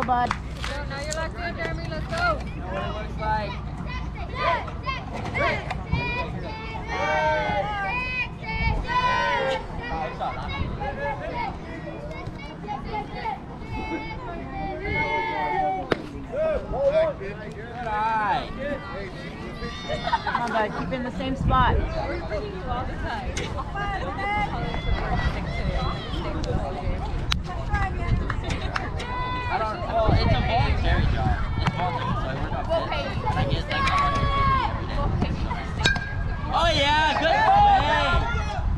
bud. Now you're locked in, Jeremy. Let's go. Know what it looks like. Good eye. Come on, bud. Keep in the same spot. I don't. Well, it's a voluntary job. It's voluntary, so I work on this. And I get like 150 every day. Oh yeah, good play.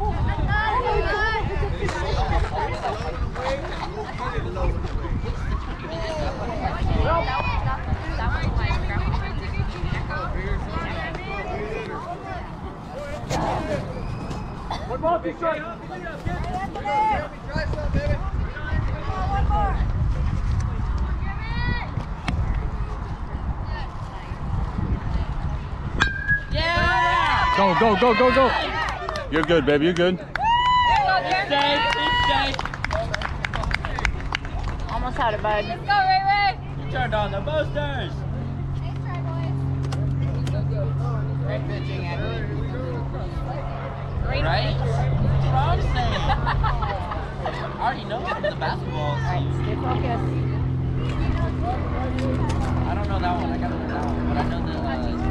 One more, big shot. Yeah! Go, go, go, go, go. You're good, baby. You're good. It's safe. It's safe. Almost had it, bud. Let's go, Ray Ray. You turned on the boosters. Great pitching, Andy. Right? That's what I'm saying. I already know the basketball. Alright, stay focused. I don't know that one. I gotta learn that one. But I know the.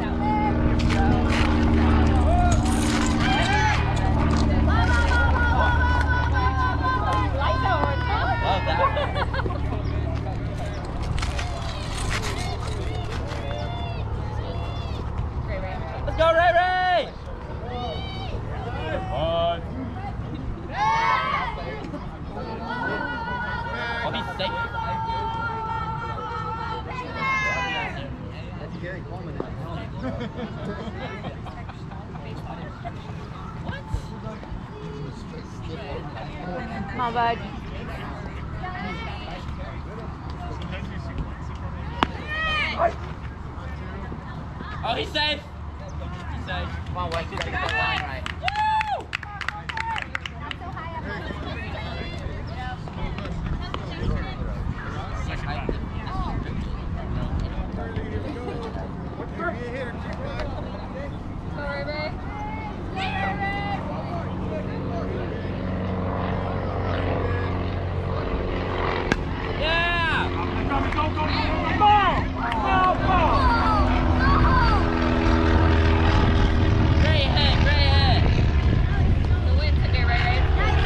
Love that one. Let's go, Ray Ray! I'll be safe. Come on, bud. Oh, he's safe. He's safe. Come on, Wes. You gotta get that line right. Go, Ray Ray. Yeah! Go, go, go, go, go, go, go. Great hit, great hit. The win today, Ray Ray.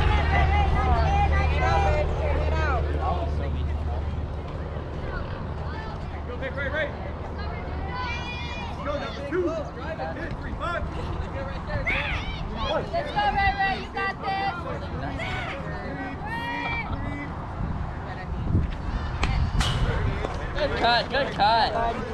Go, Vic, right, right. Go, number 2. Drive it, 2, 3, 5. Let's go, Ray Ray. You got this. Good cut, good cut.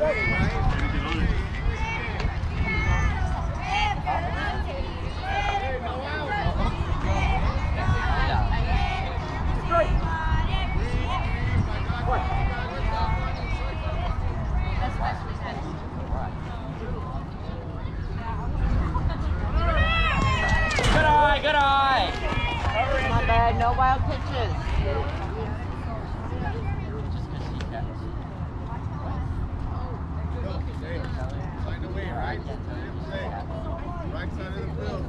Good eye, good eye. Come on, bud. No wild pitches. Find a way, right? Right side of the field.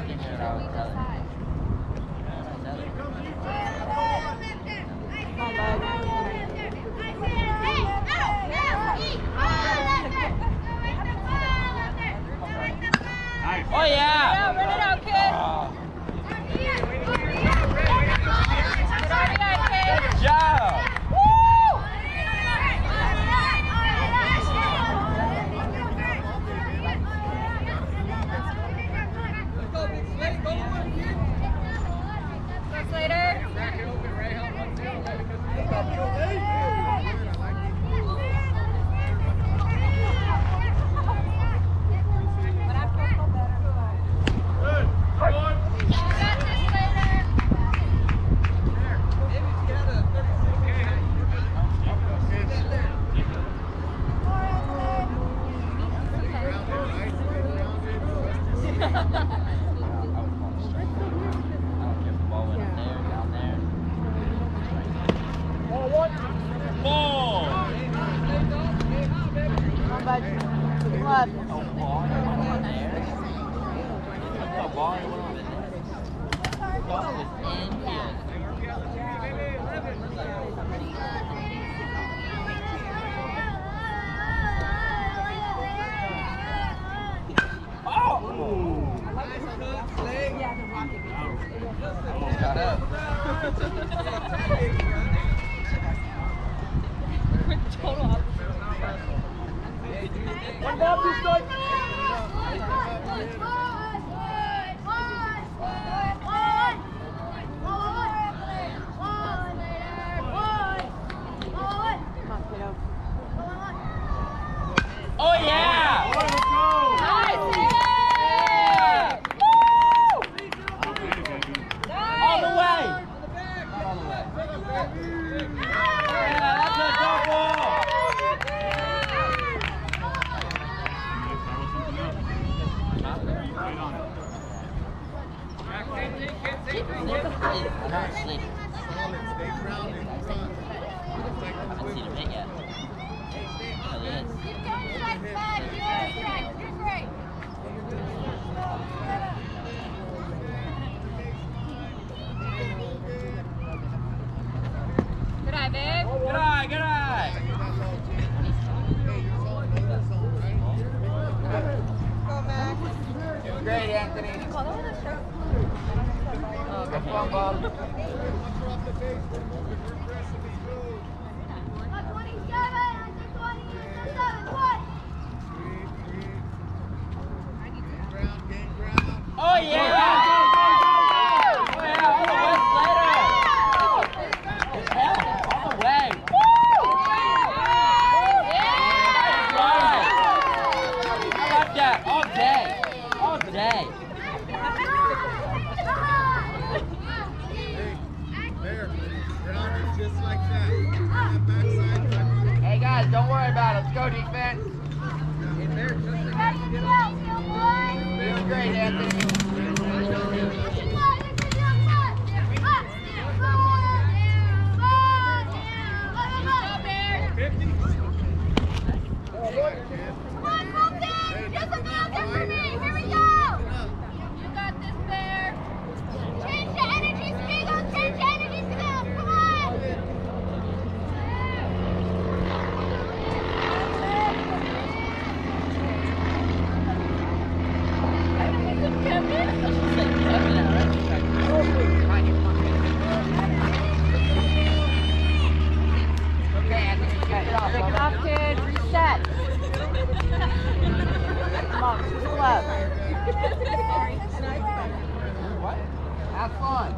Come on, bud. Oh yeah. Run it out, kid. Good job. Let's go, big slate. Go, Got up. Total opposite. One ball, two strikes. Oh yeah! Let's go. Nice hit! All the way! Not all the way. Yeah, that's a double! I'm not sleeping. I haven't seen him hit yet. Oh, he is. Good eye, babe. Good eye, good eye! Great, Anthony. Good fun, Bob. Oh yeah! Oh yeah, all the way later! It's hell, all the way! I like that, all day! All day! Hey guys, don't worry about it. Let's go defense. Doing great, Anthony. You got this, Bear. Change the energy, Spiegel! Change the energy, Spiegel! Come on! Okay, Anthony, get it off. Break it off, kid. Reset. Come on, to the left. What? Have fun.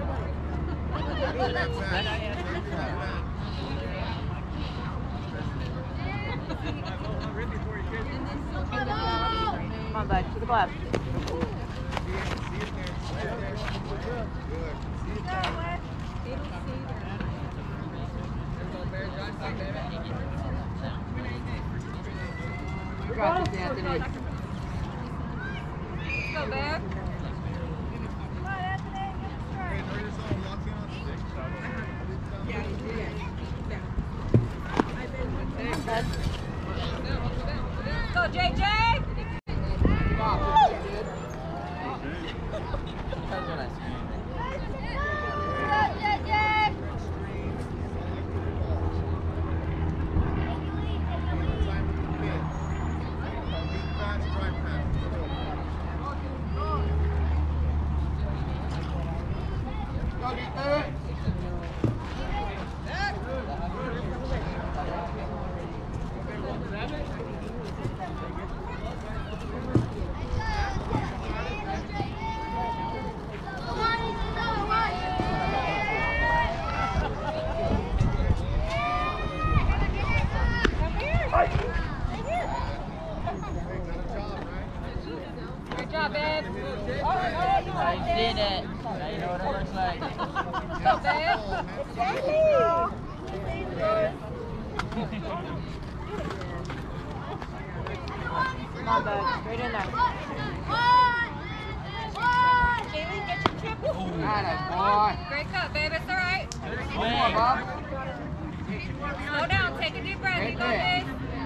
Come on, bud. To the left. You got this, Anthony. Let's go, Bear. Let's go, JJ. Come on, dude. Depends when I scream it. Go defense. Good job, babe. I did it. Now you know what it looks like. Let's go, babe. Come on, bud. Straight in there. Atta boy. Great cut, babe. It's all right. One more, Bob. Slow down. Take a deep breath. You got this.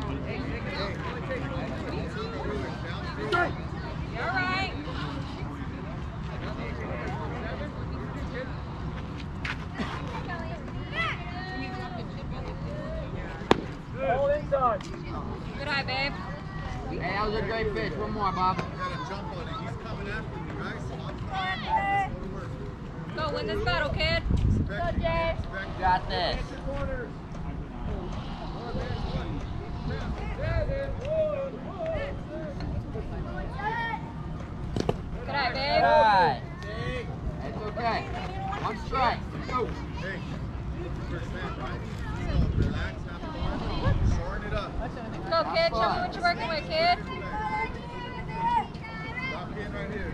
You're all right. Hold inside. Good eye, babe. Hey, that was a great pitch. One more, Bob. Gotta jump on it. He's coming after me, guys. win this battle, kid. Go, Jay. Got this. Good night, All babe. right. It's okay. One strike. Go. Hey, first man, right? So relax, have fun, shorten it up. Go, kid. Show me what you're working with, kid. Lock in right here.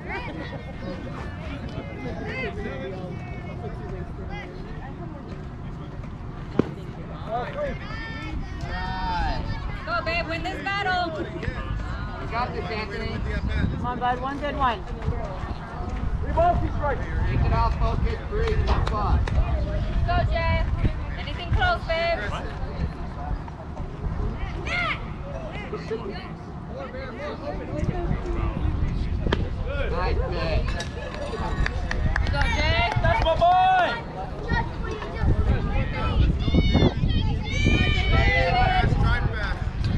All right. Go, babe. Win this battle. You got this, Anthony. Come on, bud. One good one. Take it off, focus, breathe, have fun. Go, Jay. Anything close, babe. Nice pitch. Go, Jay. That's my boy. Strike back.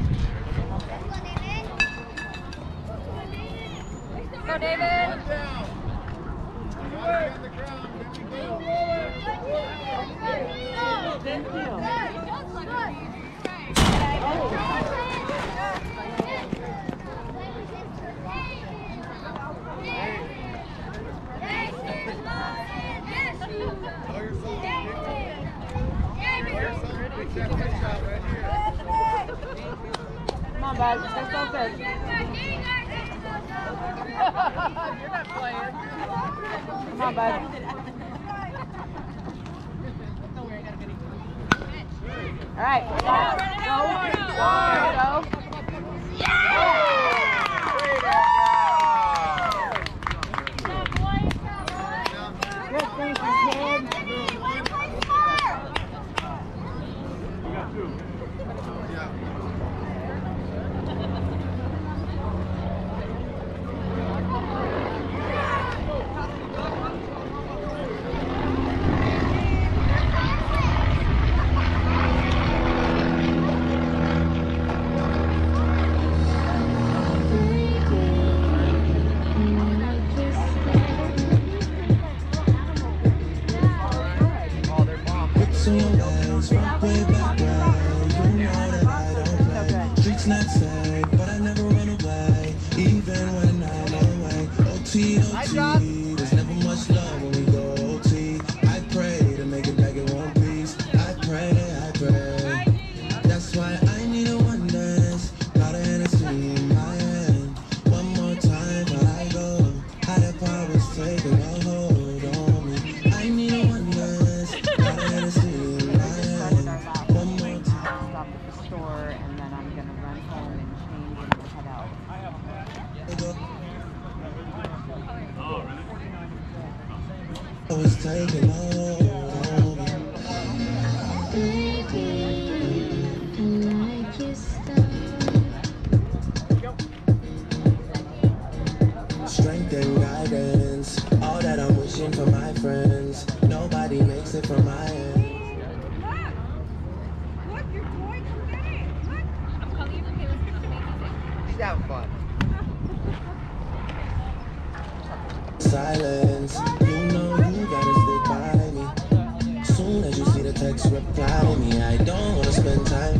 Go, David. Down. On the ground. Thank you. Come on, bud. Stay focused. You're not playing. Come on, bud. All right. Go. Good thinking, kid. Not safe, but I never run away, even when I'm away. OT, there's never much love when we go OT. I pray to make it back in one piece. I pray. That's why I need a one dance. Got a Hennessy in my hand. One more time before I go. Higher powers taking a hold on me. I need a one dance. Got a Hennessy in my hand. One more time. Stop at the store, and then I'm gonna run home and change and we'll head out. I was taking hold on me. Strength and guidance, all that I'm wishing for my friends. Nobody makes it from my end. He's having fun. Silence, you know you gotta stick by me. Soon as you see the text, reply to me. I don't wanna spend time.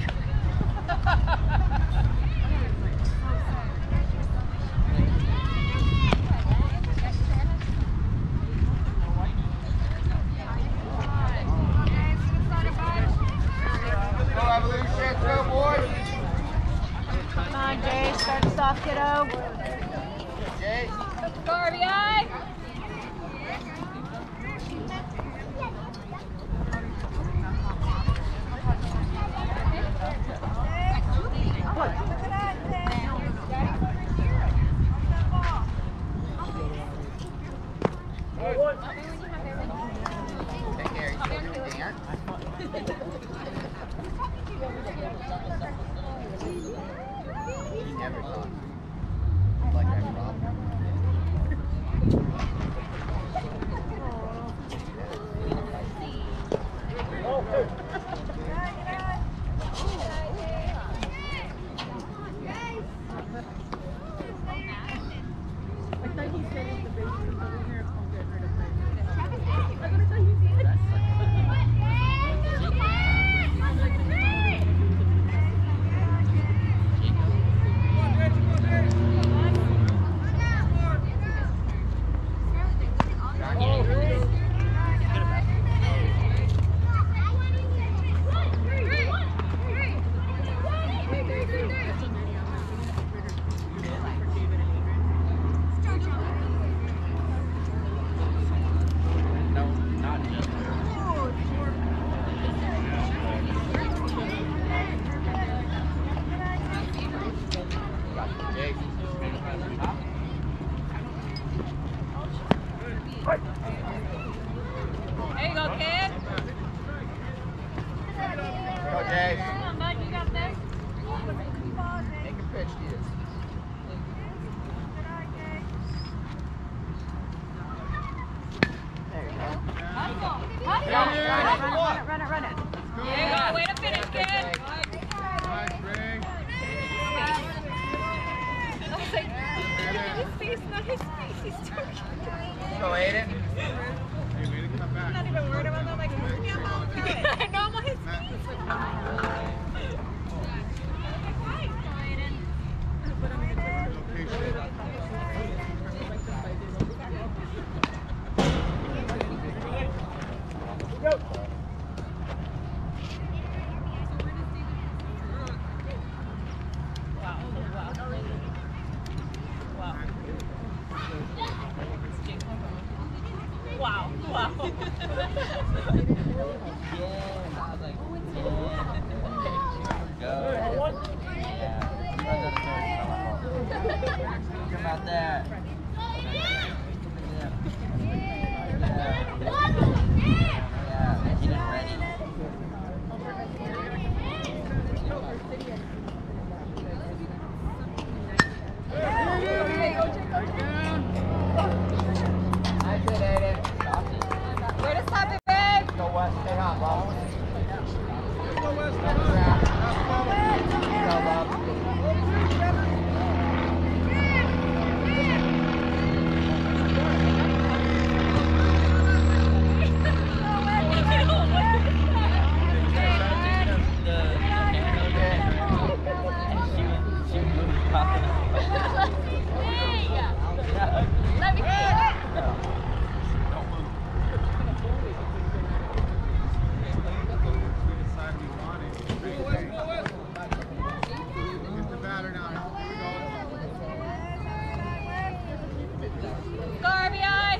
Go, Evolution. Go, boys. Come on, Jay. Start us off, kiddo. Jay. Go, RBI. Take care. You still doing dance? He never thought. Like that, Rob. I thought he said if the basement over here, it's gonna get rid of his face. He's talking. Go, Aiden. I'm not even worried about that. I'm like, yeah, Mom, do it. I know I'm on his face. Wow. Wow. Yeah, I was like, yeah. Go. Yeah. Come out there. Yeah. He didn't ready. Nice hit, Aiden. Where to stop it, babe? Go West, stay hot, Bob. Go West, stay hot. Go, Bob. Let me see it. Go, RBI.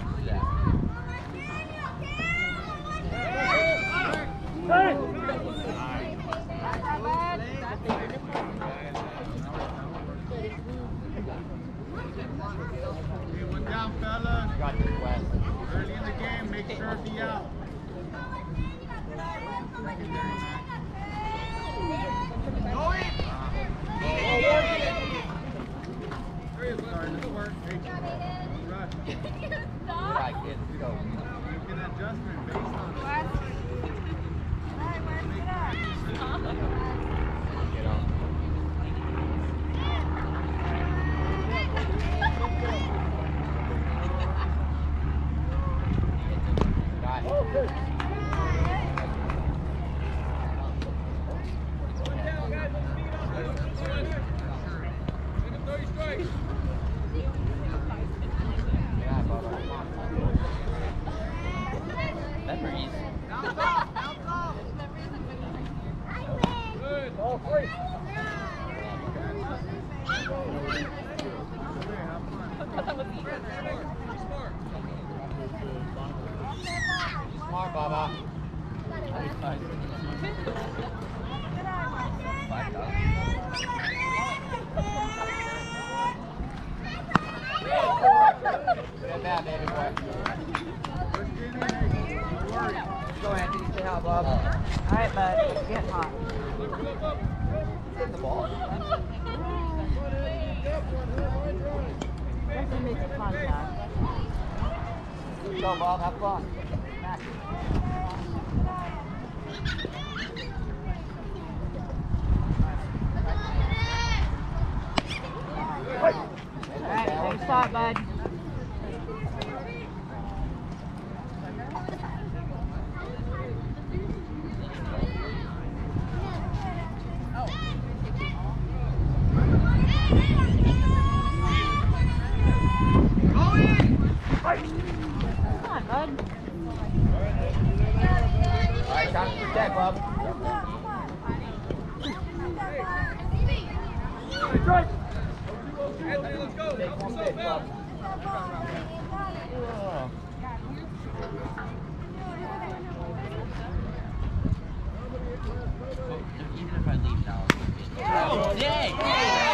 One down, fellas. Got this, West. Early in the game, make sure to be out. Starting to work. Hey, don't rush. All right, kids, go. Make an adjustment based on it. Get on. Got it. Yeah, Bubba. Memories. Good. All three. Smart, Bubba. Get that, baby boy. Go, Anthony. Stay hot, Bob. All right, bud. It's getting hot. Hit the ball. Once he makes contact. Go, Bob. Have fun. Smack it. All right, nice shot, bud. Come on, bud. All right, time to protect, Bob. Anthony, let's go. Take one pitch, Bob. Even if I leave now. Oh, dang! Yeah!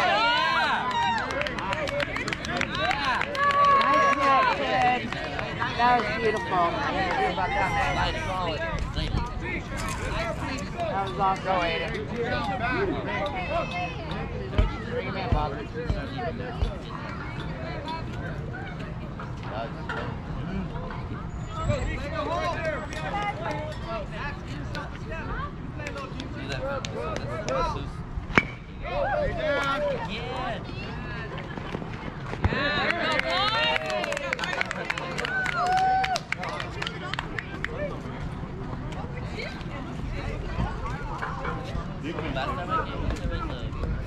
Nice hit, kid. That was beautiful. You're about that, man. Slide solid. That was awesome. Go, Aiden. Bring him in, Bob. See that? Stay down. Yeah. Last time I came, it was a makeup.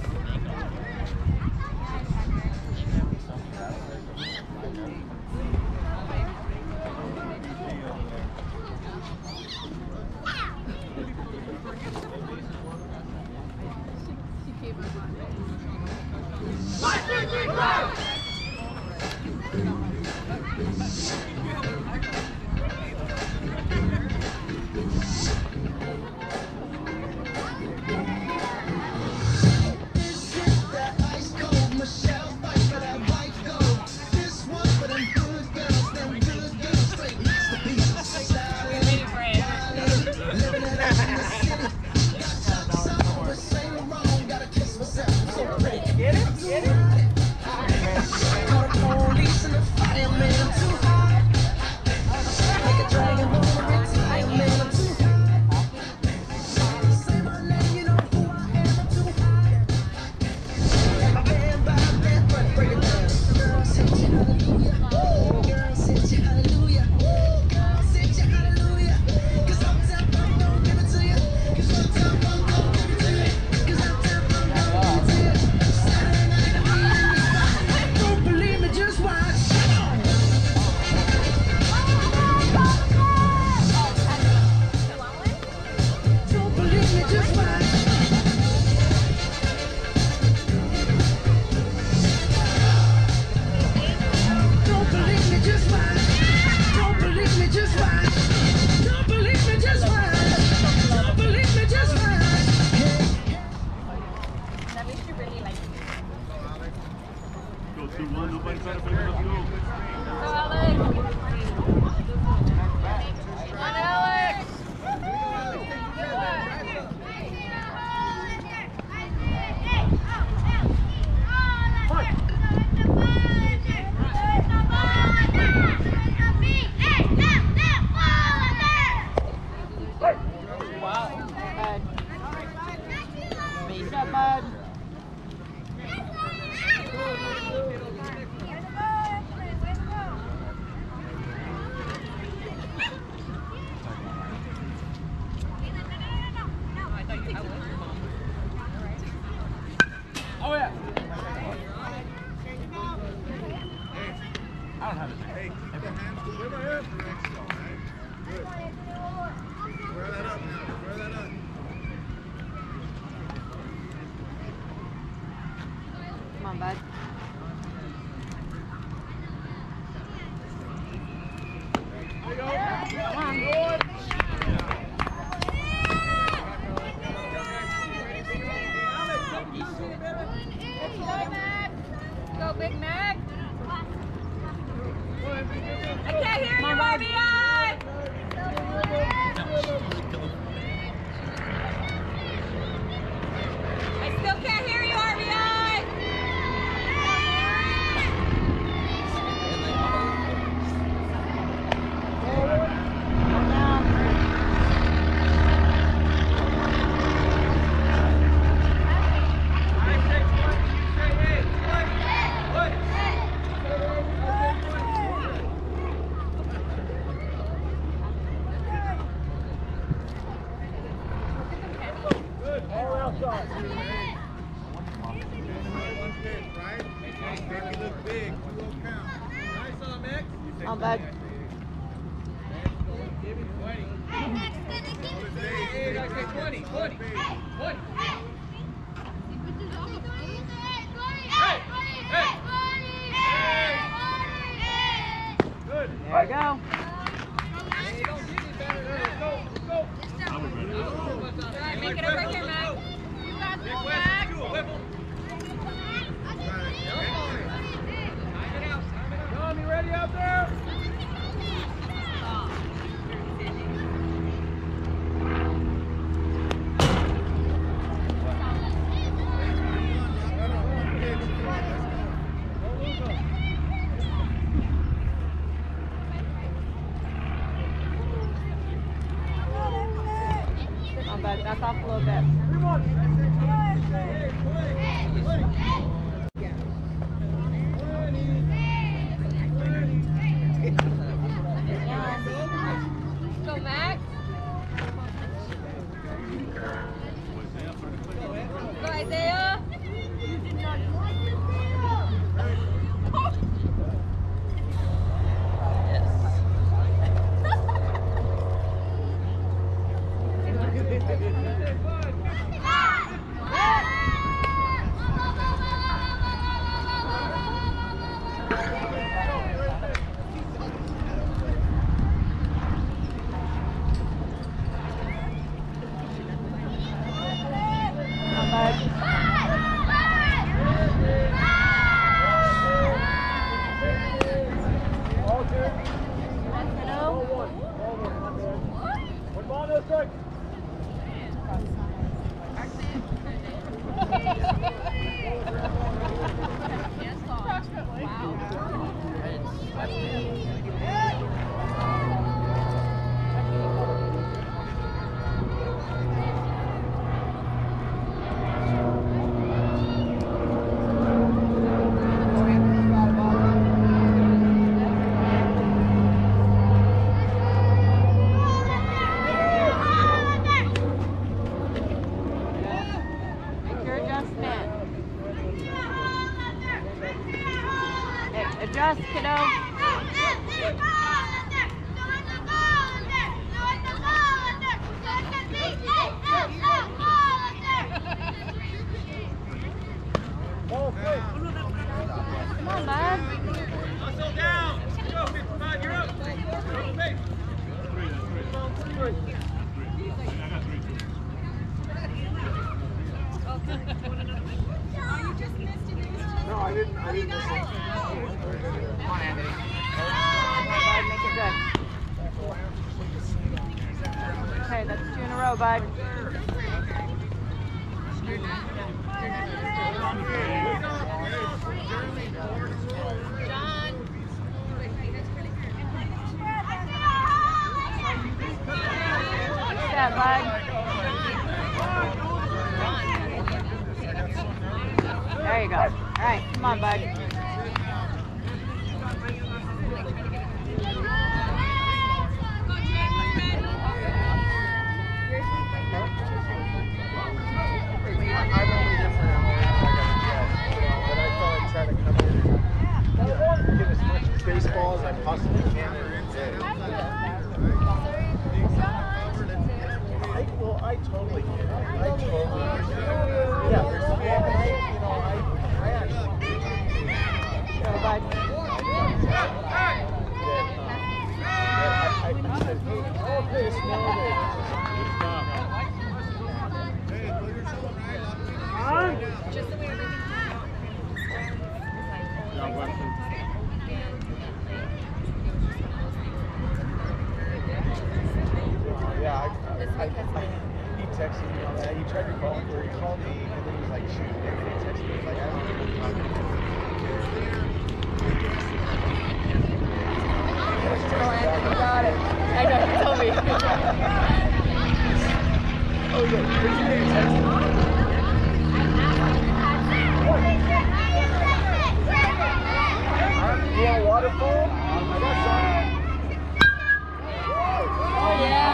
Back off a little bit. Max. Go, Isaiah. Adjust, kiddo. Come on, bud. Hustle down. Go, 55, you're up. Go, base. No, I didn't miss it. Come on, Anthony. Bud, make it good. Okay, that's 2 in a row, bud. What's that, bud? There you go. All right, come on, bud. I'm only here for an hour and I got a jet, but I thought I'd try to come in and get as much baseball as I possibly can. I totally get it. I totally get it. Yeah, there's some, I actually Go, bud. I said, hey, okay, smell it. Just the way everything Yeah, he texted me on that. He tried to call, or he called me, and then he was like, shoot, and then he texted me, he was like, I don't know what you're talking about. You got it. I know, you told me. Oh, yeah, did you text me? You want a waterfall? I got some. Oh, yeah.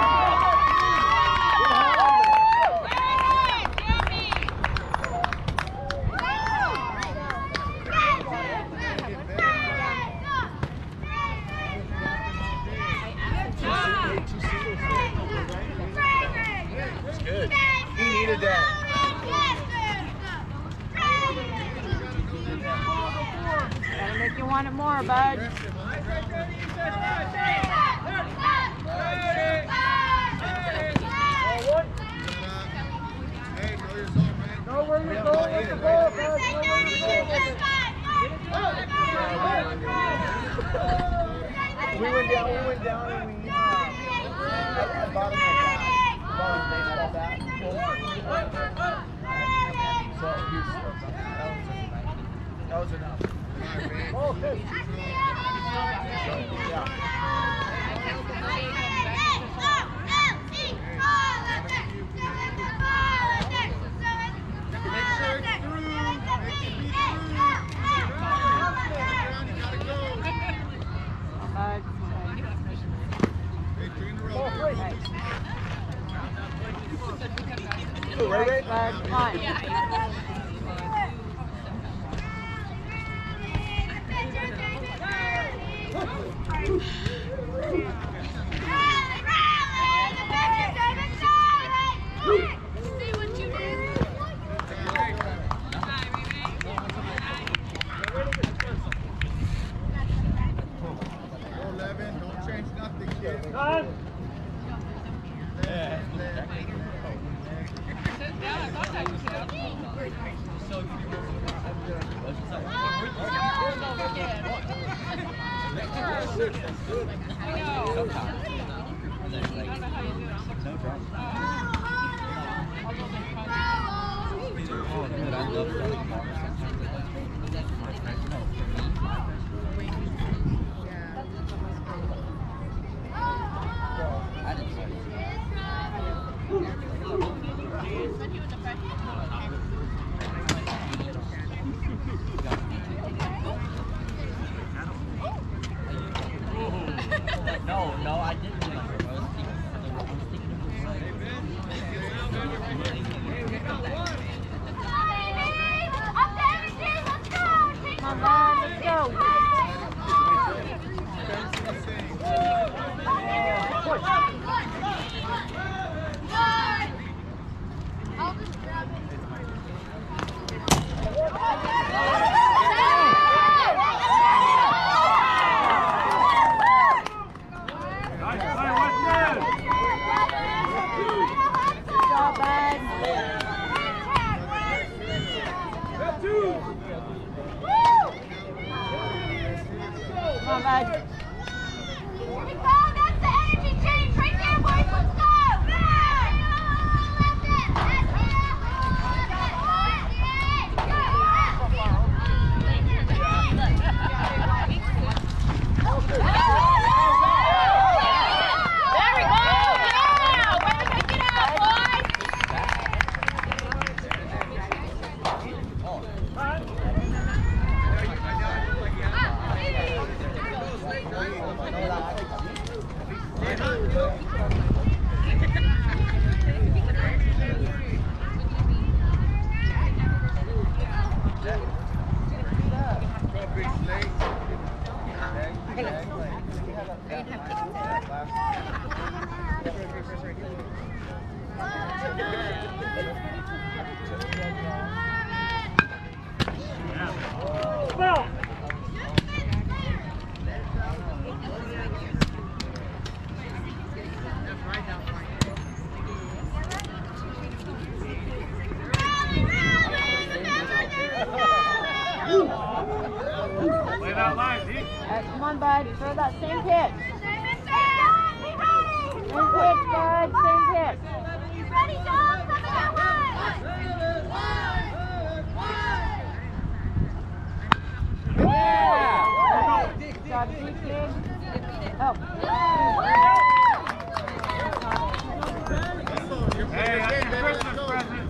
That's good. He needed that. Gotta make you want it more, bud. Know where you're going with the ball, guys. We went down and we at the bottom of that. Baseball bat. So that was enough. Oh, good. Yeah. Right? Bud. Come on. See what you did. 11, don't change nothing, kid. No, I didn't remember. I was thinking Come on, bud. Let's go. I'll just grab it. Good job, bud. Come on, bud. That's the energy change right there, boys. Let's go! There we go! Yeah! Way to pick it up, boys! Play that line, D. Come on, bud. Throw that same pitch. Same pitch, bud. Same pitch. Ready, dogs? Let's go! Yeah. Good job, Kid. Oh. Hey, that's your Christmas present.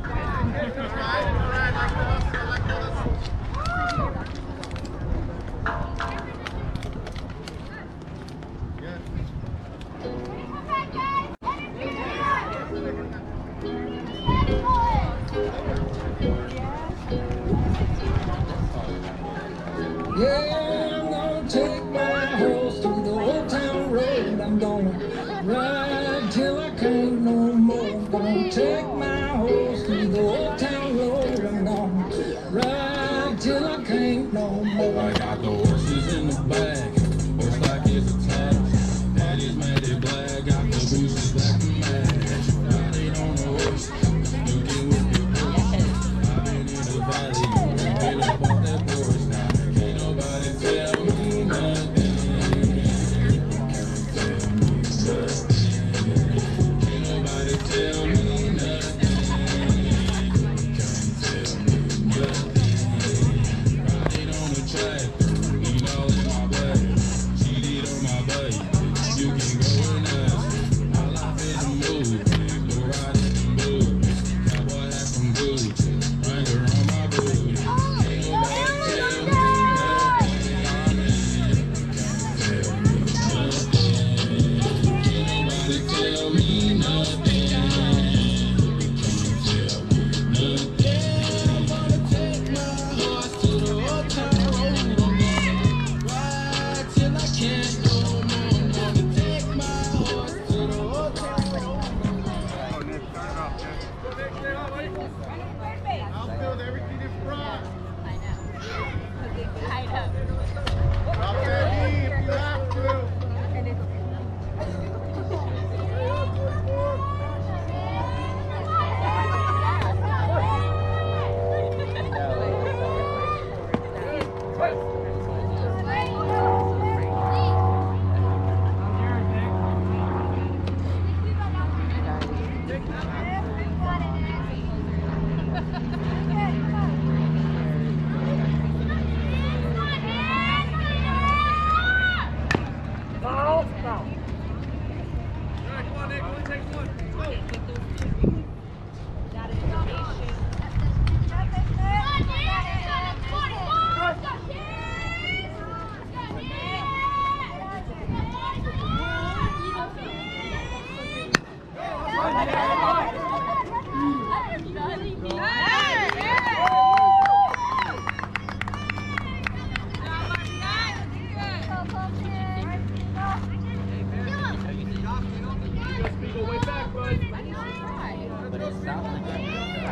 Go way back, bud. But it sounds like that.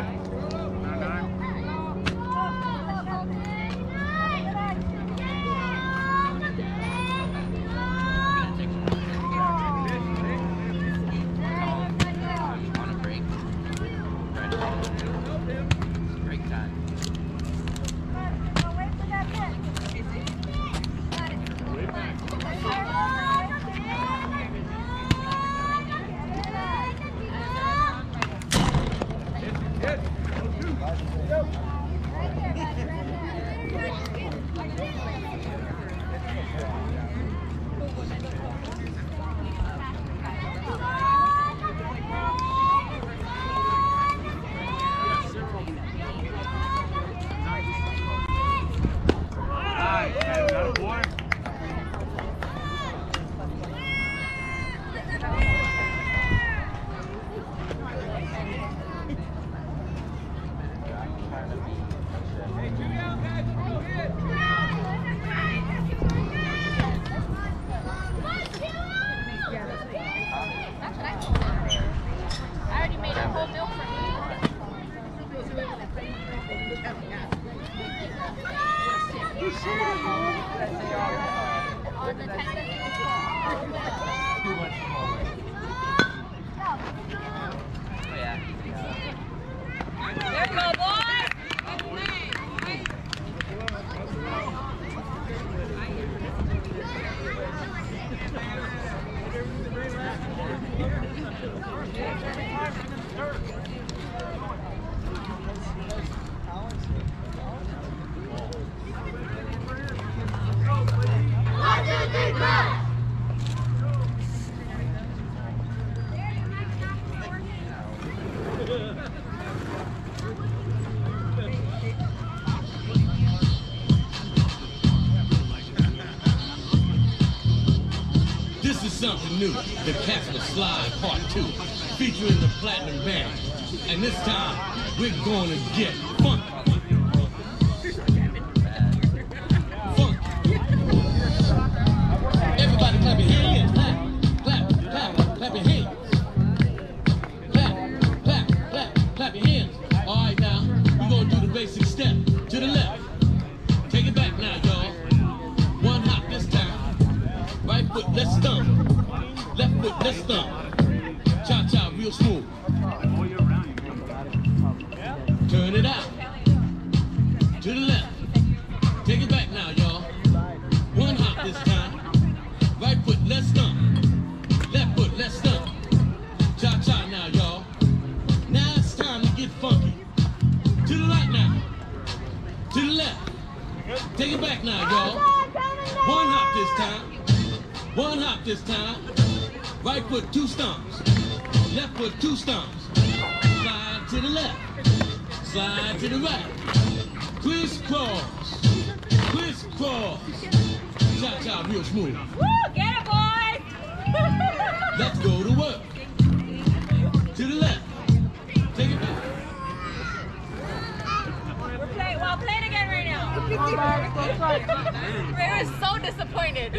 On a break. Break time. This is something new, the Castle Slide Part 2, featuring the Platinum Band. And this time, we're gonna get funky. Funky. Everybody clap your hands. Clap, clap, clap, clap your hands. Clap, clap, clap, clap your hands. All right, now, we're gonna do the basic step. To the left. Take it back now, y'all. One hop this time. Right foot, let's stomp. Left foot, let's stomp. Cha-cha, real smooth. Turn it out. To the left. Take it back now, y'all. One hop this time. Right foot, let's stomp. Left foot, let's stomp. Cha-cha now, y'all. Now it's time to get funky. To the right now. To the left. Take it back now, y'all. One hop this time. One hop this time. Right foot, two stomps. Left foot, two stomps. Slide to the left. Slide to the right. Crisscross. Crisscross. Cha-cha, real smooth. Woo! Get it, boys! Let's go to work. To the left. Take it back. Well, play it again right now. Ray was so disappointed.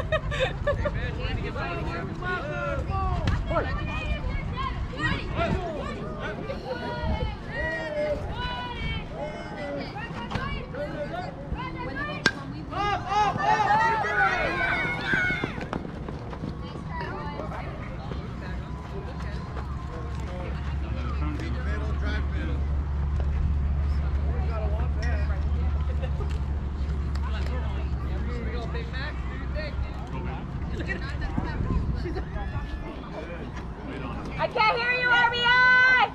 I can't hear you, RBI!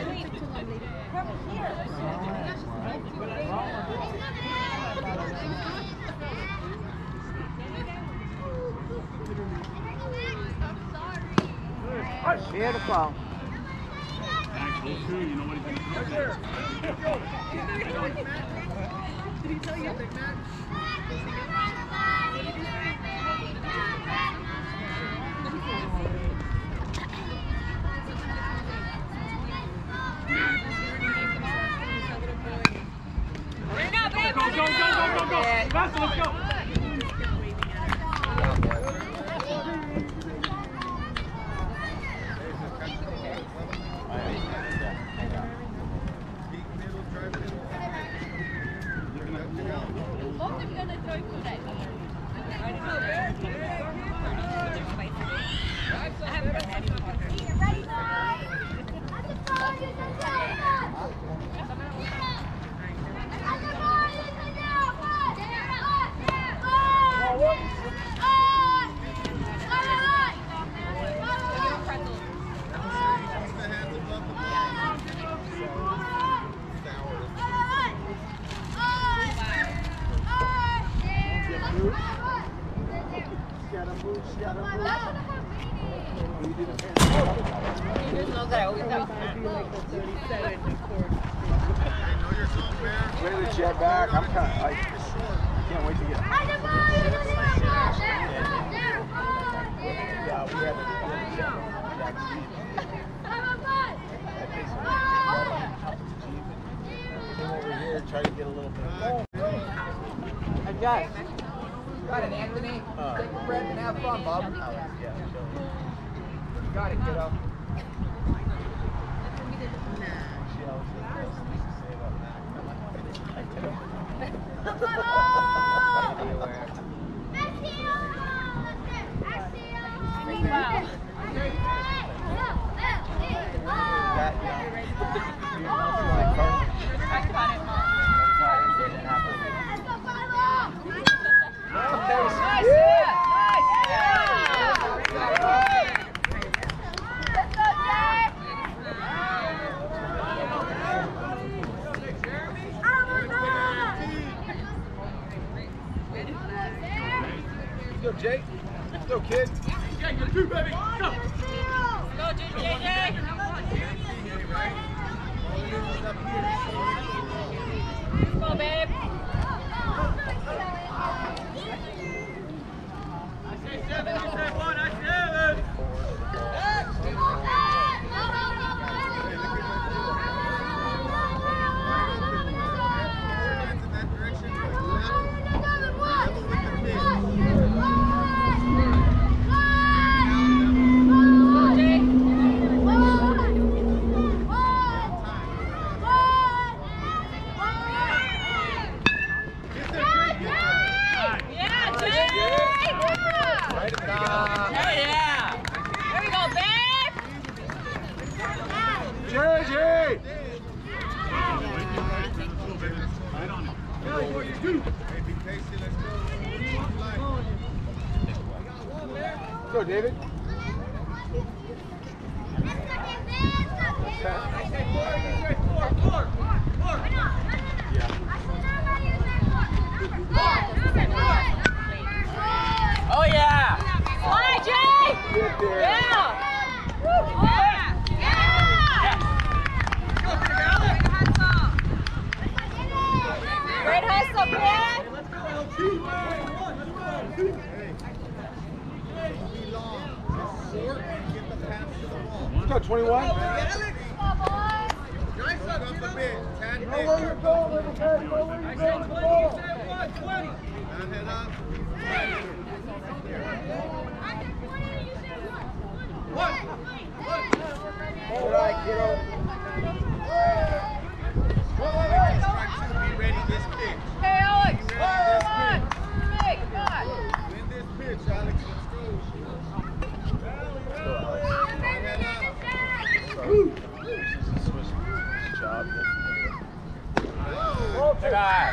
Beautiful. Actual two, you know what he's going to do. Did he tell you Big Mac? Go, go, go, go, go, go! Faster, let's go! Just know that I always have Ready to jet back. I'm kind of. I can't wait to get. Yeah, we have Came over here, try to get a little bit. Adjust. Got it, Anthony. Take a breath and have fun, Bob. Yeah, You got it, kiddo. Let's go, Jake. Let's go, kid. Yeah, you're two, baby. Go. Go, JJ. Go, babe. I say 7, you say 1, I 7. Go, David. Oh yeah! Fly, Jay! Yeah! Great hustle, man! Let's go, LT. Let's go, 21. Nice up, kiddo. Know where you're going, little man. Know where I you're said going. 20, you said 1, 20. Head up. 1. All right, kiddo. Be ready this pitch. Hey, Alex! Be Come ready this on! Hey, come on! Win this pitch, Alex. Let's go. Head up. Hey guys.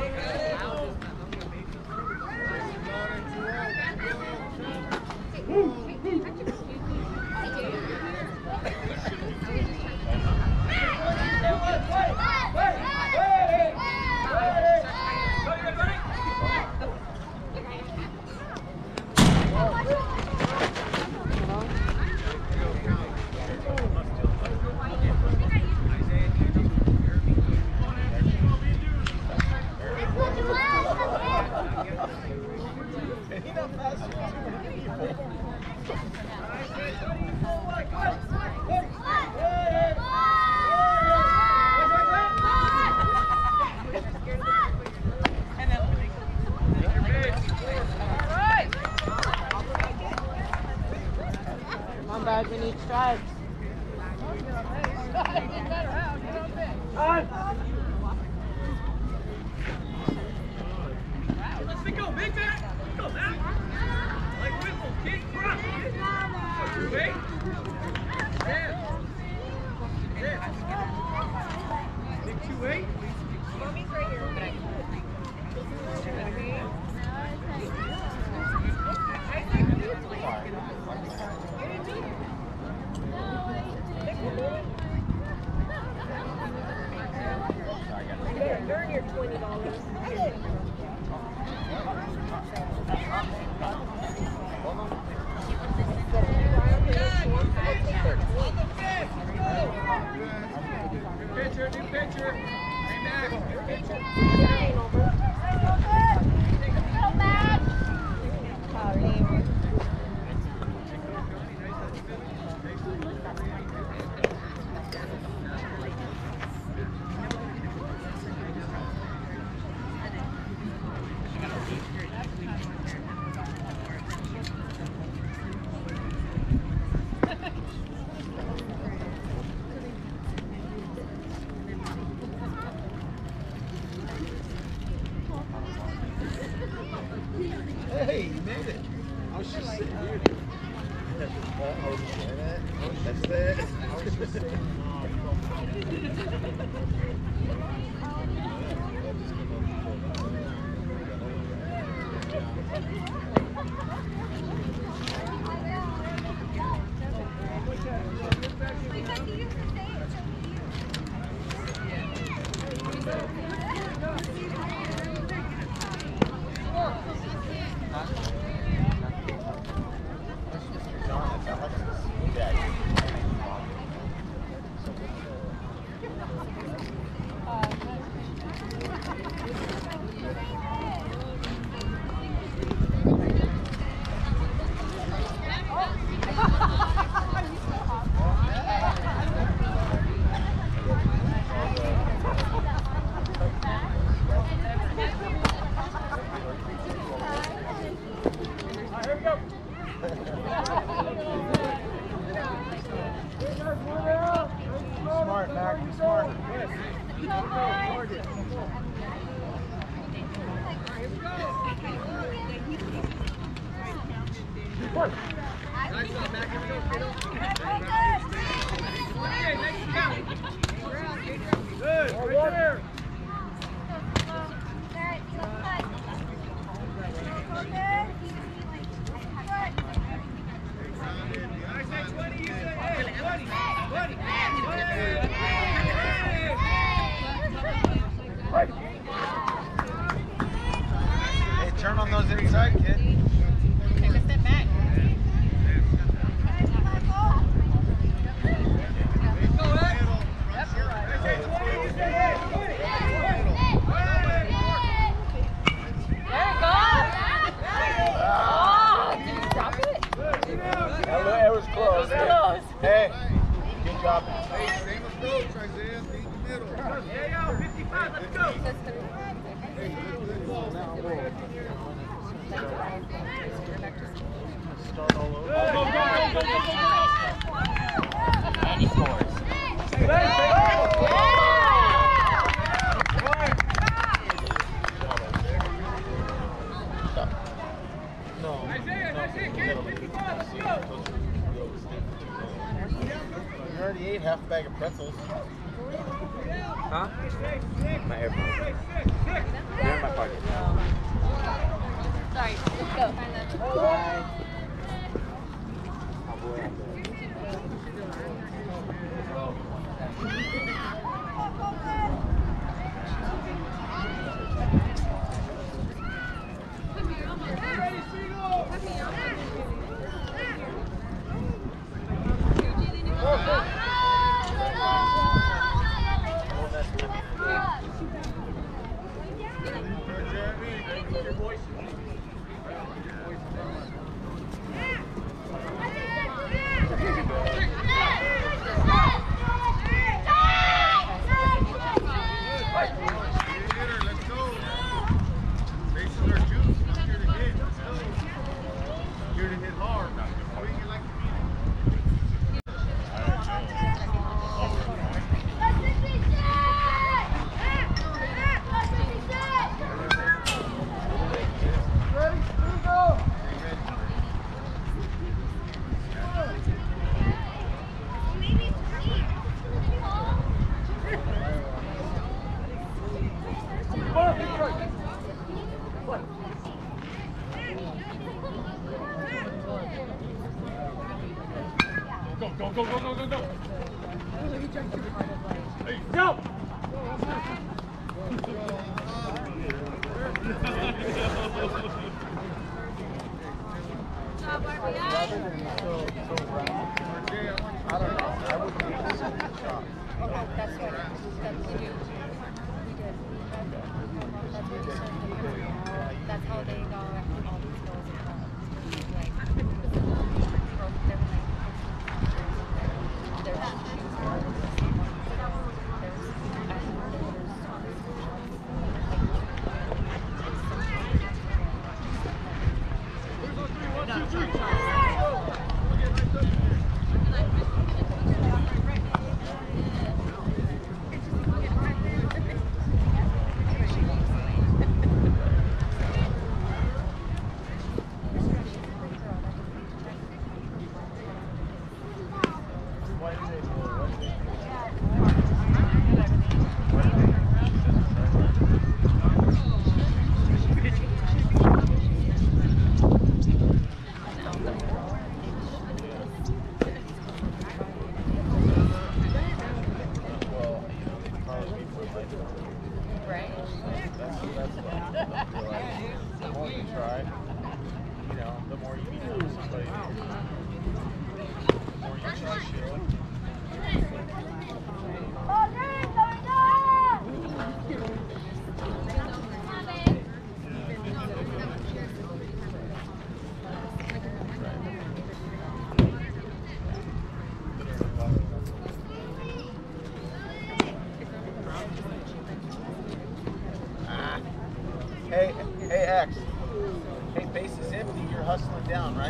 Come on, bud, we need stripes. Let's go, big man. Go, man. Like Whipple, kick, cross. Wait. Big 2-8. Mommy's right here, but I earn your $20. That's it. Smart, Mac. Be smart. Nice one, Mac. Good. Right there. I say 20, you say 20. Hey, turn on those inside, kid. Take a step back. It was close. Hey, good job. Hey, same approach, Isaiah. Beat the middle. There you go, 55, let's go. Start all over. And he scores. Isaiah, kid, 55, let's go. You already ate half a bag of pretzels. Huh? My AirPods. They're in my pocket. Sorry, let's go. Bye. That's how they got all these goals. Like, The more you try, you know, the more you become somebody. The more you try shit. Hey, X. Hey, base is empty. You're hustling down, right?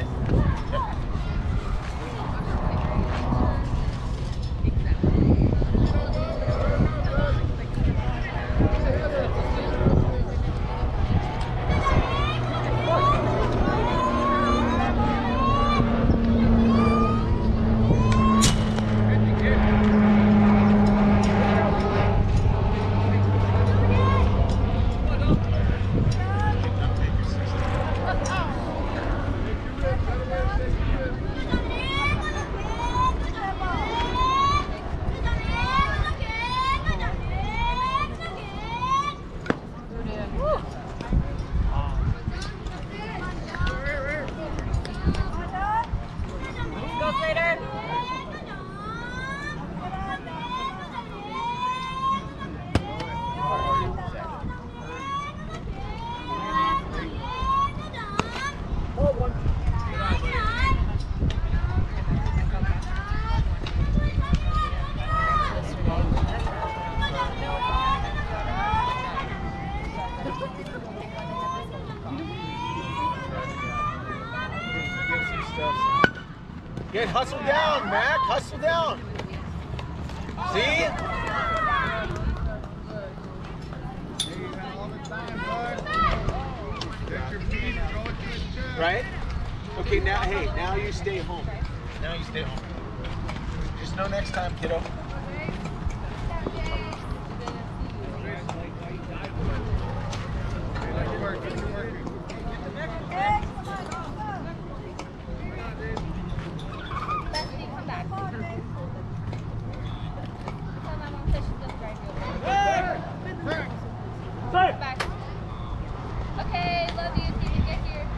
Get hustle down, Mac. Hustle down. See? Right? Okay, now, hey, now you stay home. Now you stay home. Just know next time, kiddo. Okay, love you. See you get here.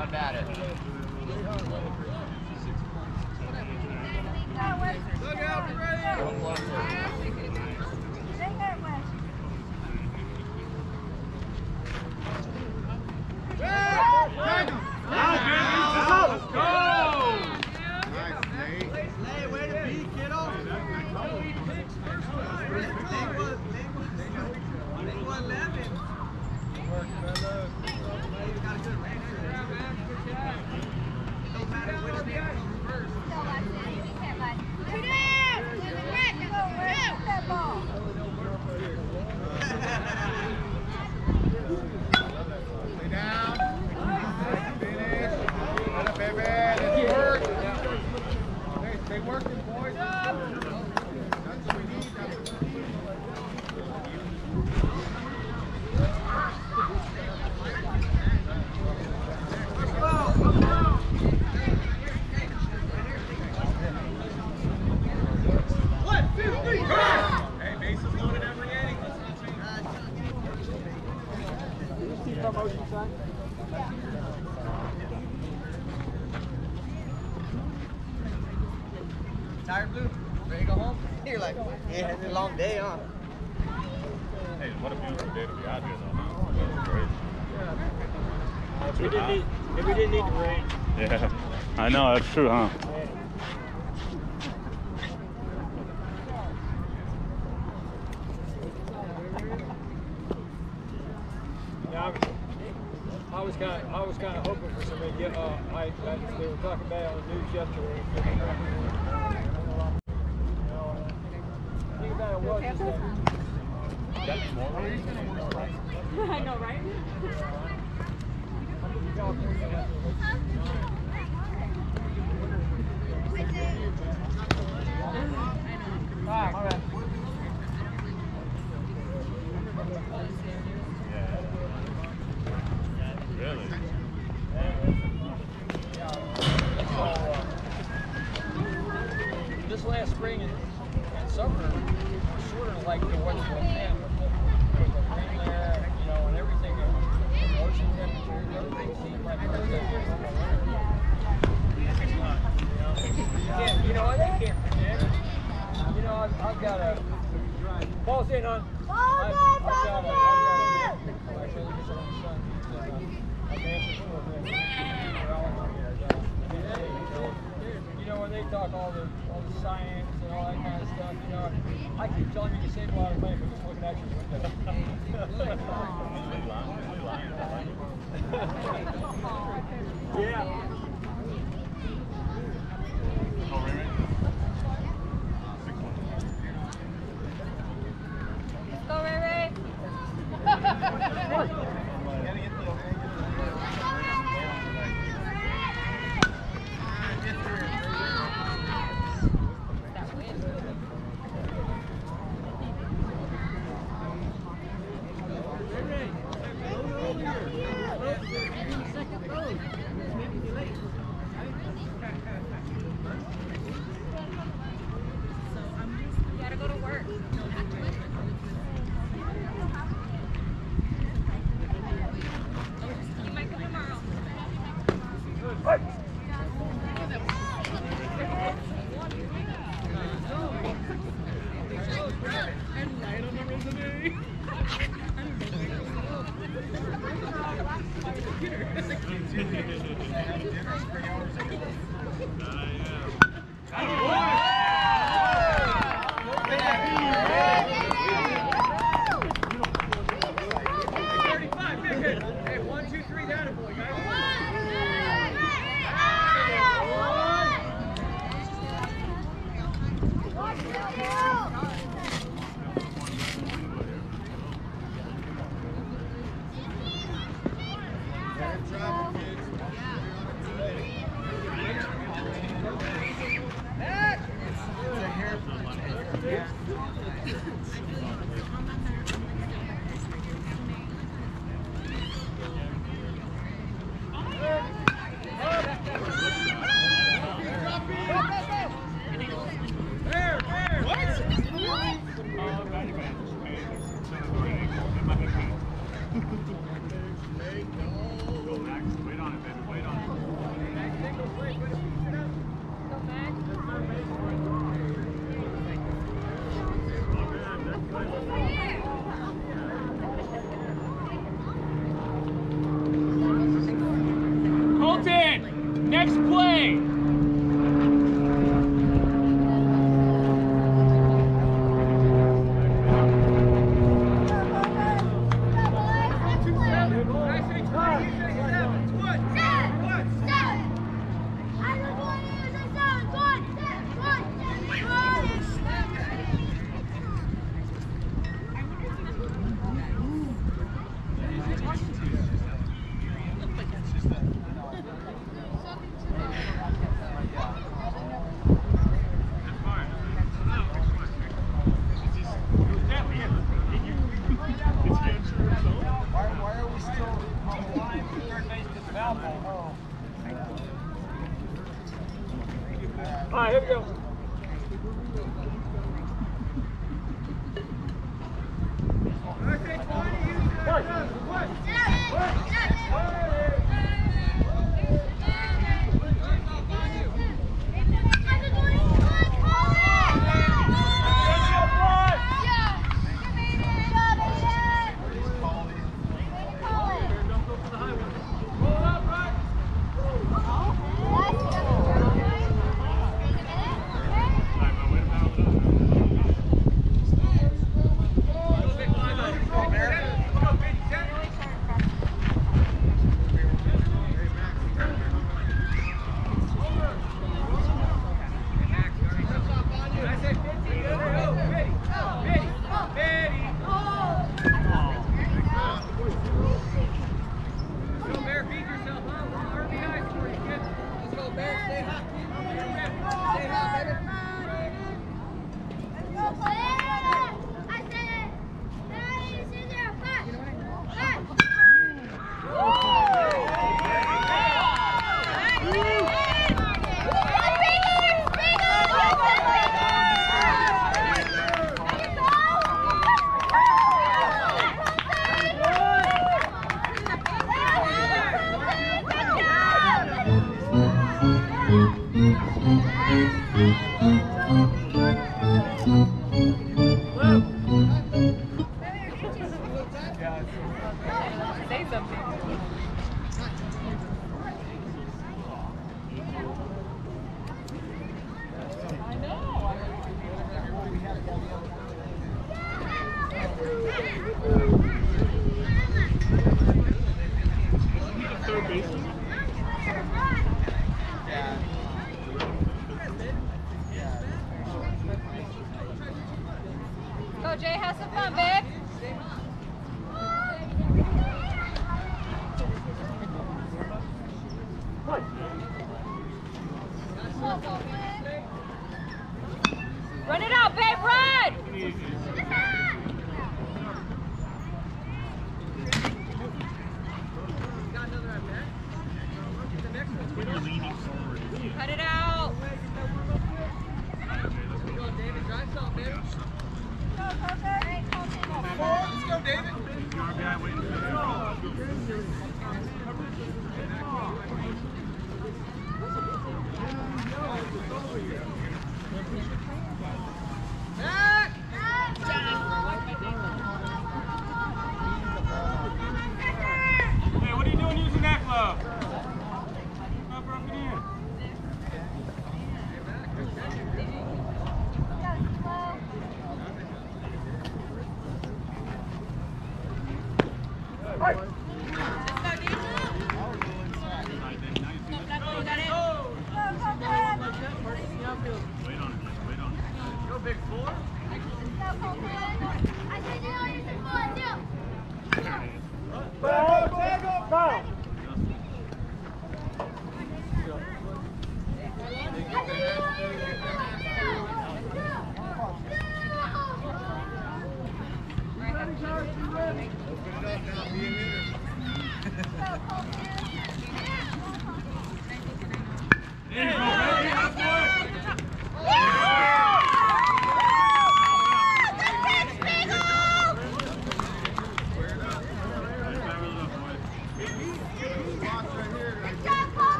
Not bad it. Look out, be ready. Tired, Blue? Ready to go home? You're like, yeah, it's a long day, huh? Hey, what a beautiful day to be out here, though. That's great. If we didn't need the rain. Yeah, I know, that's true, huh? Yeah, I was kind of hoping for somebody to get. They were talking about it on the news yesterday. Think about it, what is That's more rain? I know, right? Ah, my bad. Really? This last spring and summer was sort of like the weather was then with the rain there, you know, and everything, the ocean temperatures, everything seemed like it was you know, they can't predict. You know, I've got a ball's in on. I've got a you know, when they talk all the science and all that kind of stuff, you know, I keep telling you to save a lot of money, but just looking at your window. Yeah. Go, Ray Ray. Gotta go to work. You might come tomorrow. Hey, 1, 2, 3, down a boy, guys. Wait on it, baby. Wait on it. Next play. All right, here we go.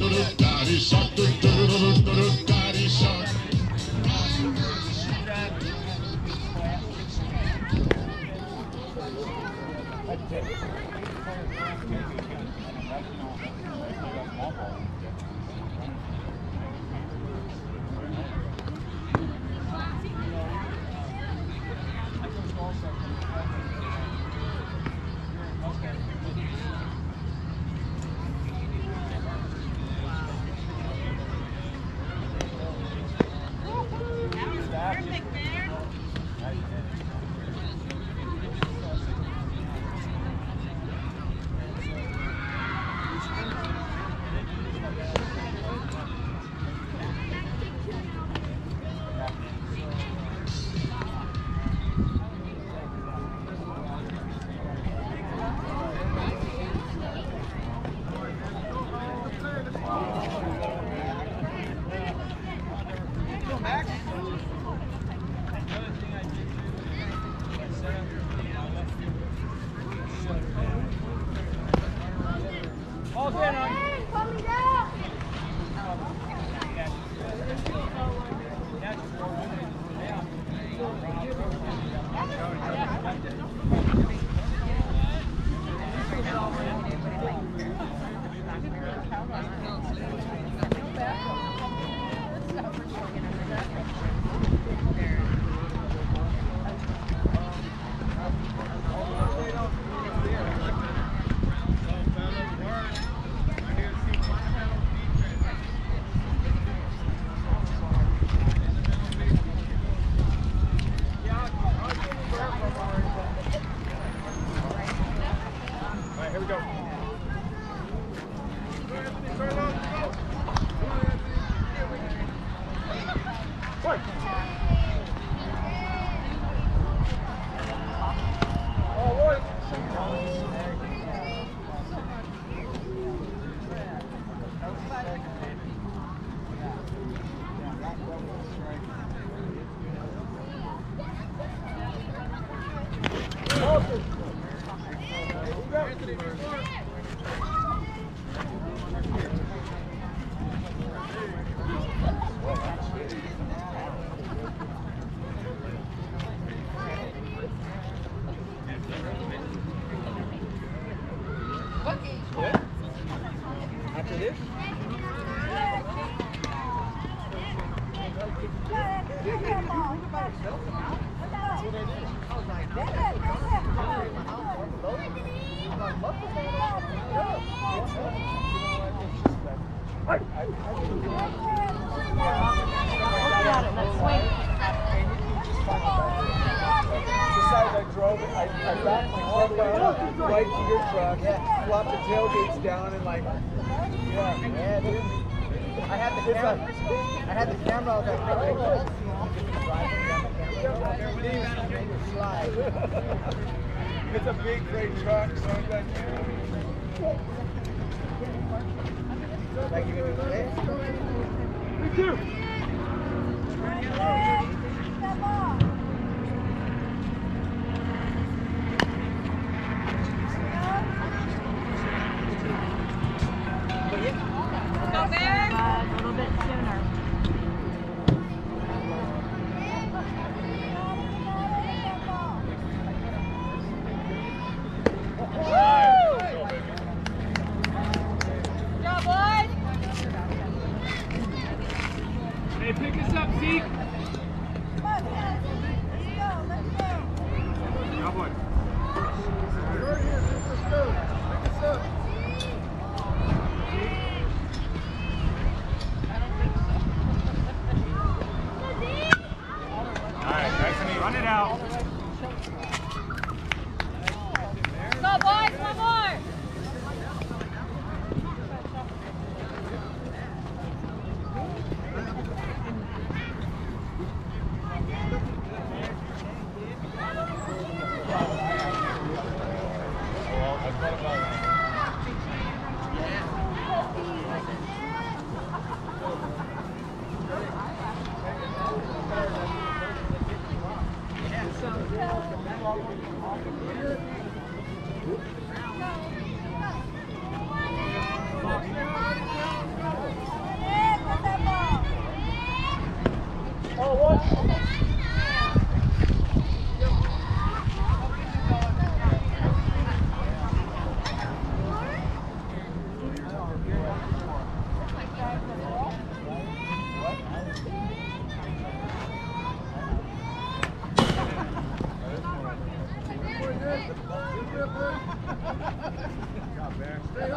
Daddy shark, daddy shark. After this? I drove it. I backed my truck up right to your truck, flopped the tailgates down, and like, Yeah, dude. I had the camera. I was like, it's a big, great truck, so I'm glad like you're gonna do today? Me too. A little bit sooner. Good job, boys. Hey, pick us up, Zeke.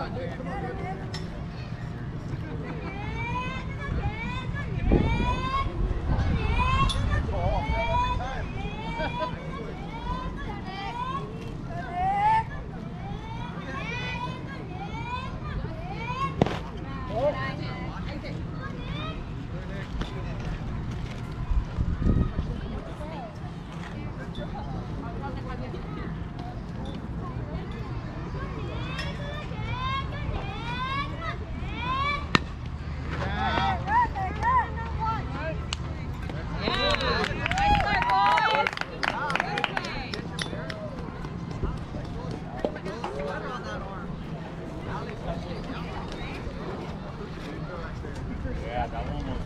Yeah, that one was.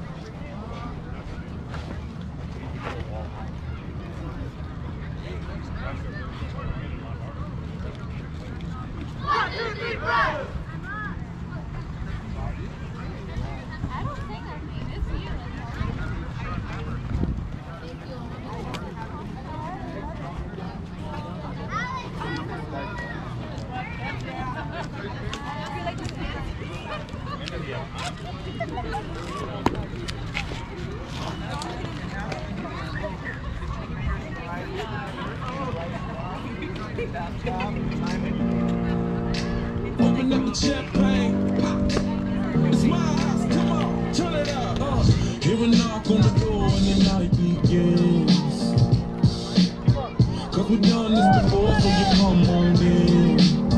Open up the champagne, pop. It's my house, come on, turn it up. Hear a knock on the door and the night begins. Cause we've done this before, so you come on in.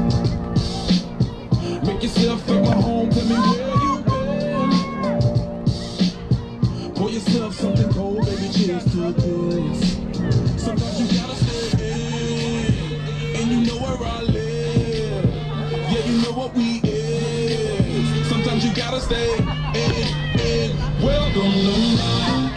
Make yourself at my home, tell me where you been. Pour yourself something cold, baby, cheers to this. Sometimes you gotta stay in, and you know where I live. Yeah, you know what we is. Sometimes you gotta stay in. Welcome to my.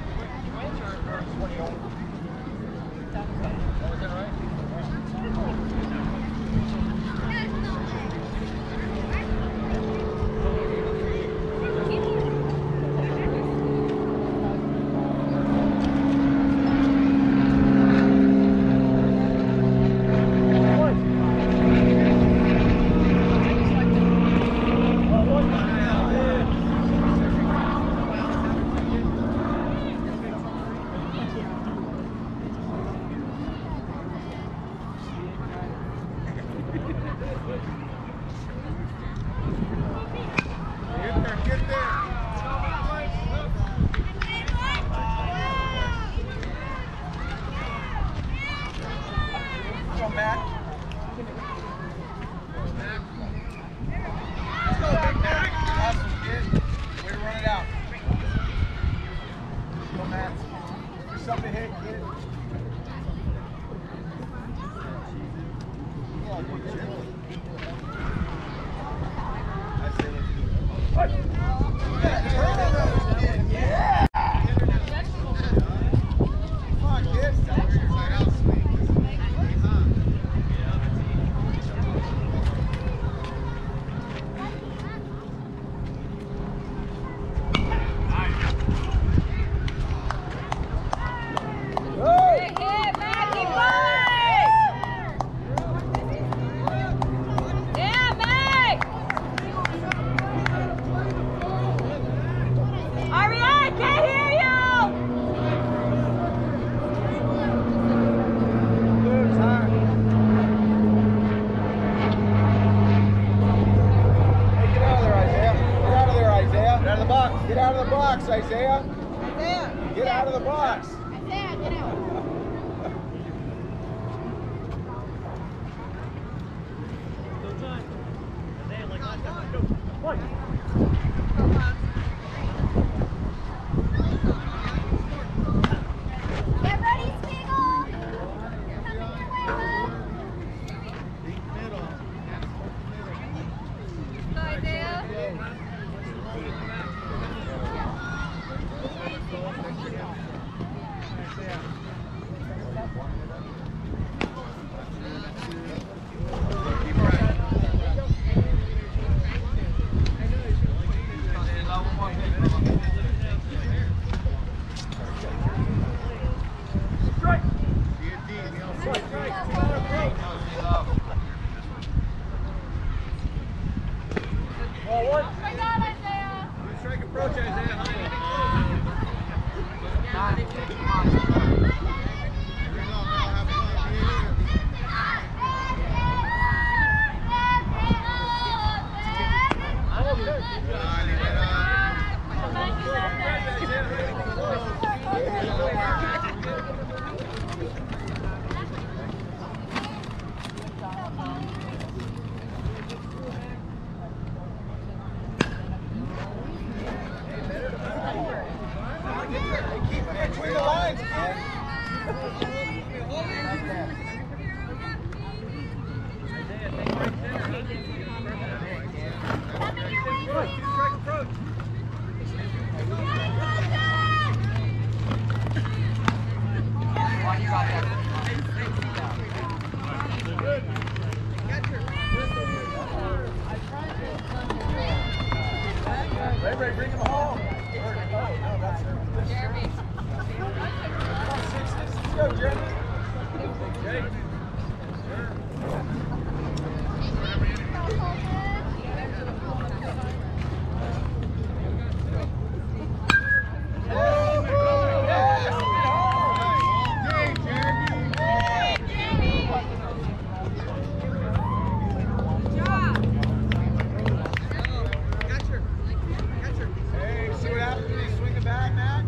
Isaiah. Get out of the box. Isaiah, get out. Get ready, Smeagol. Coming your way, bud. Go, Isaiah. Forward. Strike approach, Isaiah. Between the lines, kid. Strike approach. Ray, bring him home. Jeremy. Let's go, Jeremy. Hey, see what happens when you swing it back, Matt?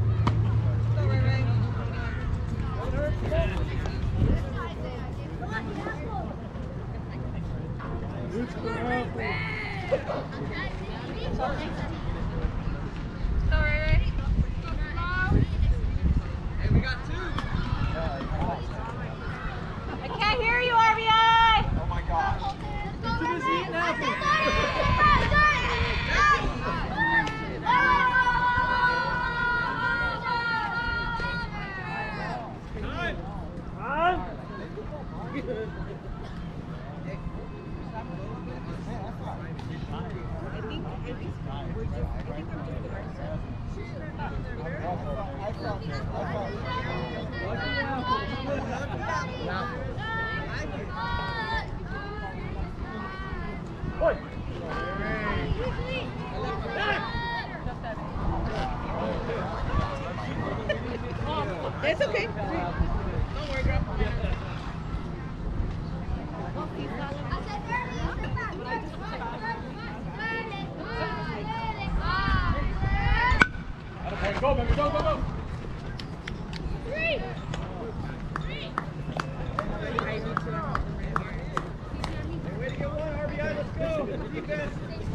I can't hear you, RBI! Oh my gosh. It's okay. Don't worry, girl. Go, baby, go, go, go. Way to get one, RBI. Let's go. Defense.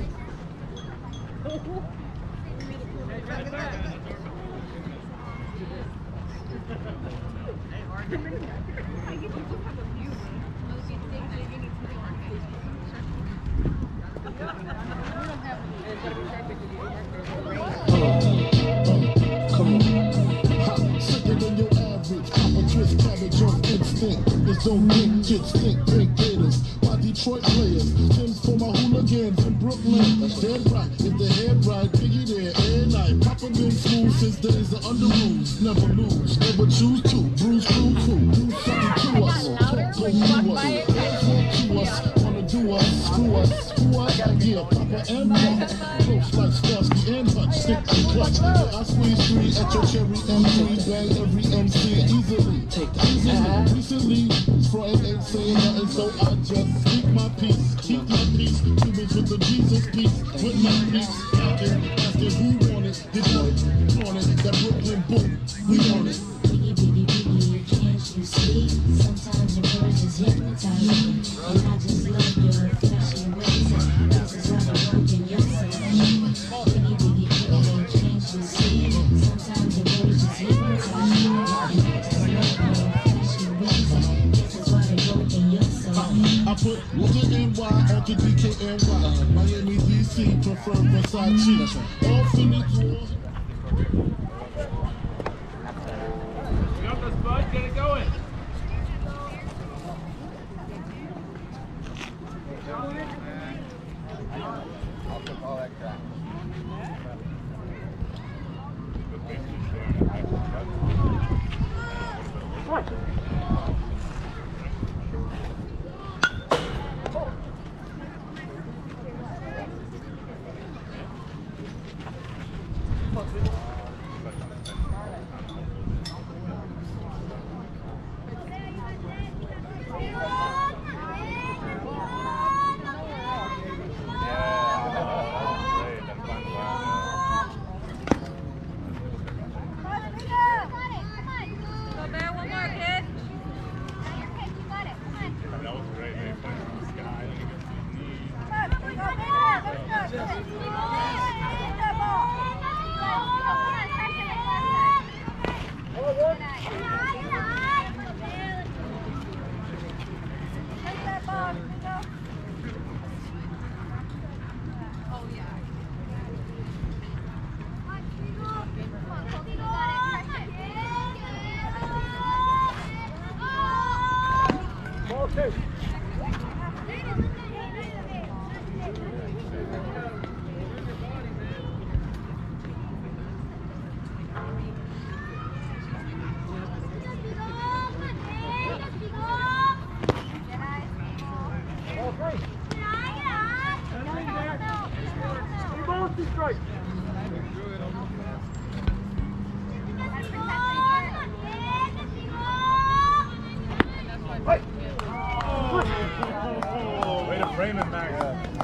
Sicker than your average, pop a twist, cabbage on instinct. It's on think, kids think, pink gators. My Detroit players, Tim's for my hooligans in Brooklyn. That's dead right, if the head right, Biggie there, every night. Papa been school since days of under rules. Never lose, never choose to. Bruise through cool, do something to us. Talk go through us, talk to us. Wanna do us, screw us, screw us. Yeah, Papa and Mama, close like Starsky and Hutch, stick and clutch. I squeeze three at your cherry M3, bang every MC easily. Recently, Freud ain't saying nothing, so I just speak my peace, keep my peace. Cubans with the Jesus peace, with my peace. Asking who want it, Detroit, on it, that Brooklyn boom, we on it. Can't you see? Sometimes your words just hypnotize me. And I just love your flashy ways. This is why I'm working your soul. Can't you see? Sometimes your words just hypnotize me. And I just love your flashy ways. This is why I'm working your soul. I put the NY on the DKNY. Miami, DC, prefer Versace. All finished. Got this, bud. Get it going. I'll take all that crap. Way to frame it, Max.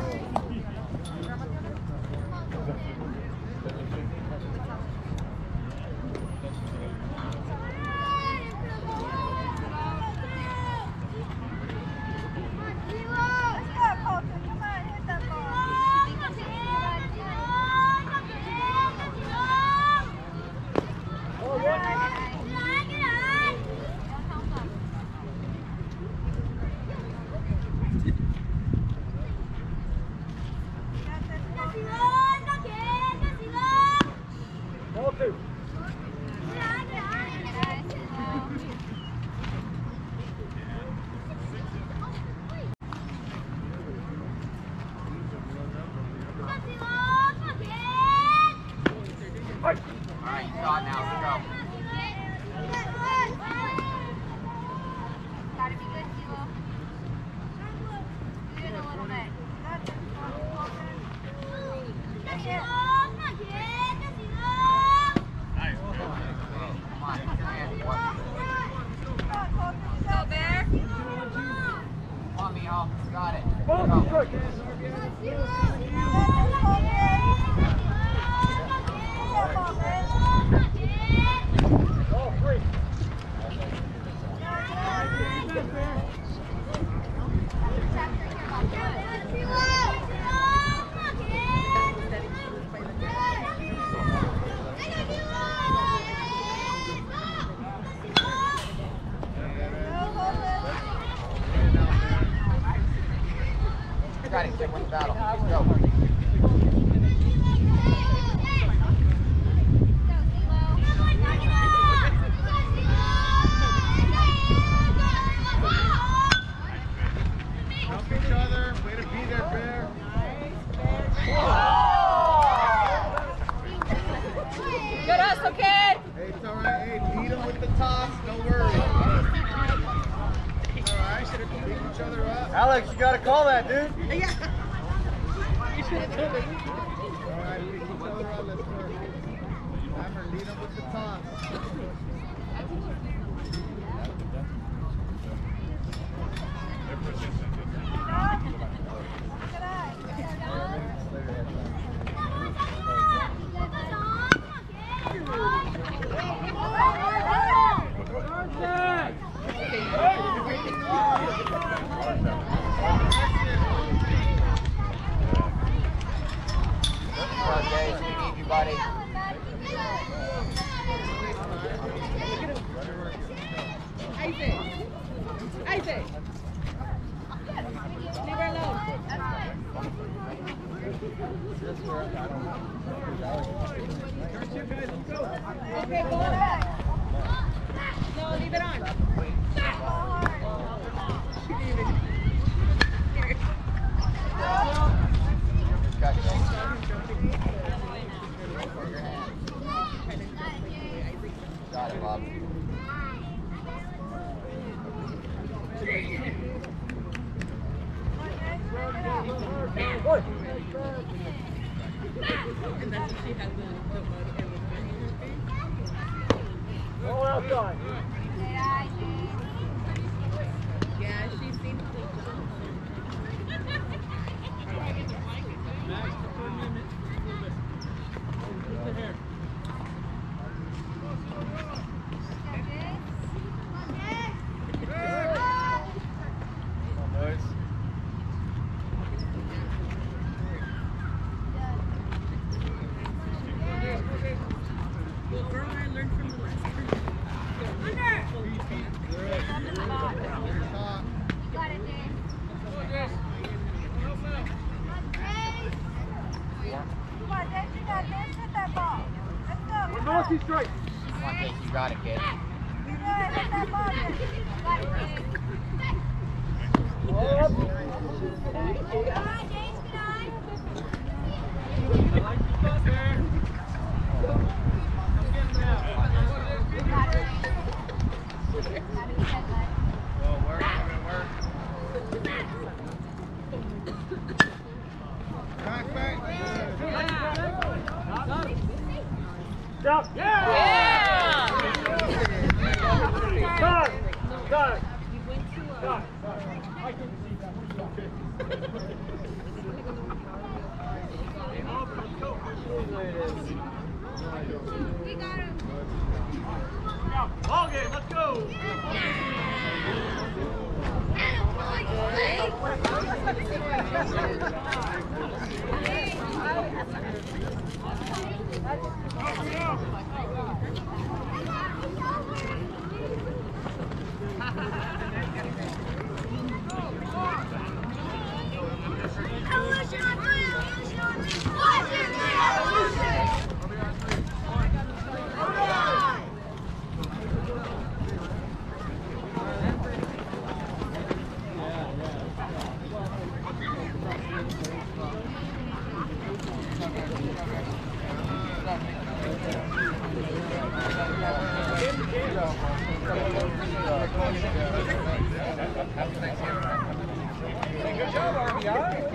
Alright, you saw it now. Let's go. Gotta be good, Kilo. Do it a little bit. Nice. Come on, get your hands. Go, Bear. Come on, Mijo. Got it. Go. Got it, kid. Win the battle. Let's go. Help each other. Way to be there, Bear. Good hustle, kid. Hey, it's all right. Hey, beat them with the toss. Don't worry. All right, should have beat each other up. Alex, you gotta call that, dude. Yeah. You should have told me. All right, beat each other up. Let's work. Remember, lead them with the toss. Okay, we need you, buddy. Isaac. Isaac. Leave her alone. Okay, go on. No, leave it on. Got it, Bob. All outside. Yeah, she's seen Come on, Jake, you got it, kid. Ball game, let's go. Good job, RBI.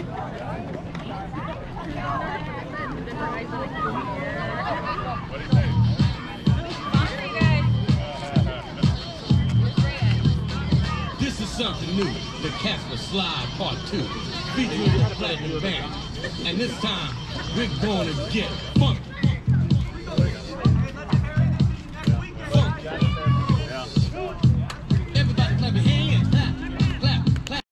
This is something new, the Casper Slide Part 2, featuring the Pleasant Band. And this time, we're going to get